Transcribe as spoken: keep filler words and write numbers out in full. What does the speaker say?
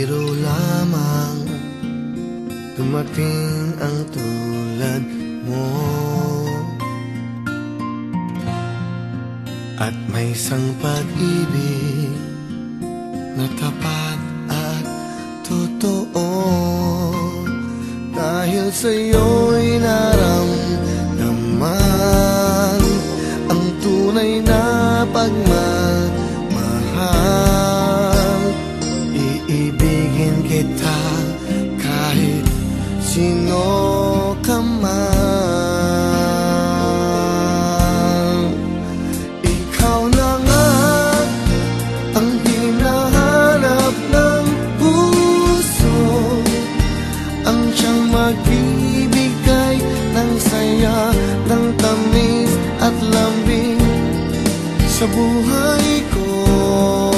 biro lamang dumating ang tulad mo. At may isang pag-ibig na tapat at totoo. Dahil sa'yo'y naramdaman ang tunay na pagmamahal. Iibigin kita kahit sino ka man. Ikaw na nga ang hinahanap ng puso, ang siyang magbibigay ng saya, ng tamis at lambing sa buhay ko.